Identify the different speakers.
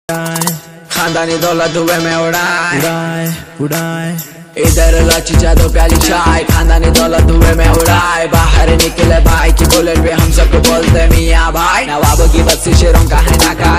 Speaker 1: खानदानी दौलत धुएं में उड़ाए
Speaker 2: उड़ाए
Speaker 1: इधर लाची जादू प्याली चाय, खानदानी दौलत धुएं में उड़ाए। बाहर निकले भाई की बुलेट पे हम सबको बोलते मियाँ भाई। नवाबों की बस्ती शेरों का है नाका,